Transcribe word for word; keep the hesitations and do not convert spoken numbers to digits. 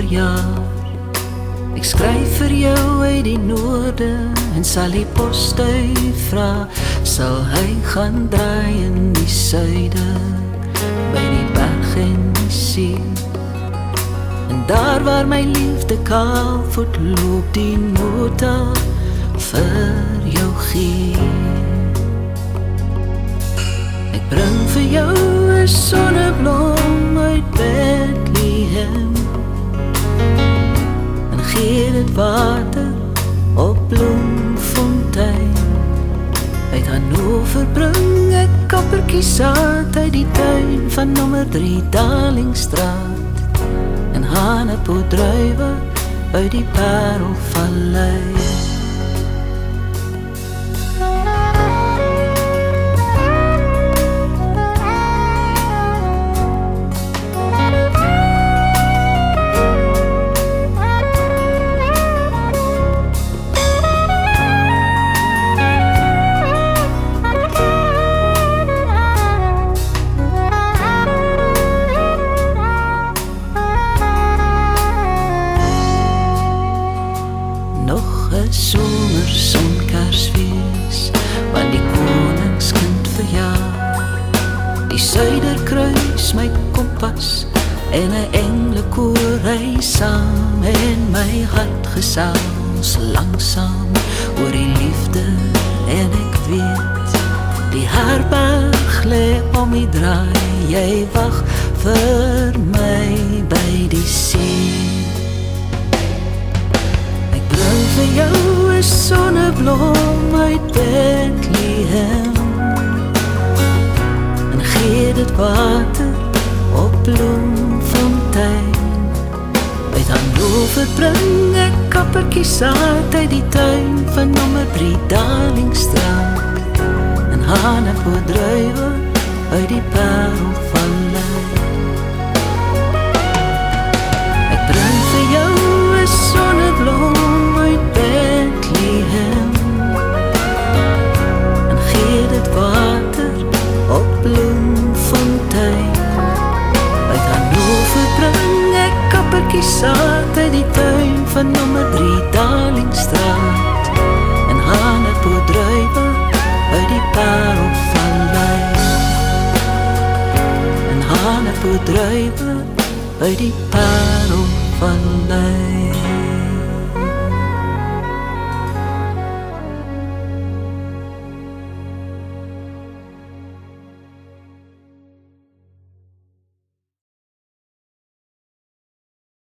verjaar. Ek skryf vir jou uit die noorde en sal die postduif vra, sal hy gaan draai in die suide, by die berg en die see. En daar waar my liefde kaal voet loop, die nota vir jou gee. Ek bring vir jou 'n sonneblom uit Bethlehem en gee dit water op Bloemfontein. Uit Hannover bring ek kappertjiesaad uit die tuin van nommer drie Darlingstraat en hanepoedruiwe uit die Parelvallei. Somerson Kersfees, want die koningskind verjaar. Die Suiderkruis my kompas en 'n engelekoor ry saam en my hart gesels langsam oor die liefde. En ek weet die herberg lê om die draai, jy wag vir my by die see. Vir jou 'n sonneblom uit Bethlehem en gee dit water op Bloemfontein. Uit Hannover bring ek kappertjiesaad uit die tuin van nommer drie Darlingstraat en hanepoedruiwe uit die Parelvallei. Ek bring vir jou 'n sonneblom en gee dit water op Bloemfontein. Uit Hannover bring ek kappertjiesaad uit die tuin van nommer drie Darlingstraat en hanepoedruiwe uit die Parelvallei. En hanepoedruiwe uit die Parelvallei.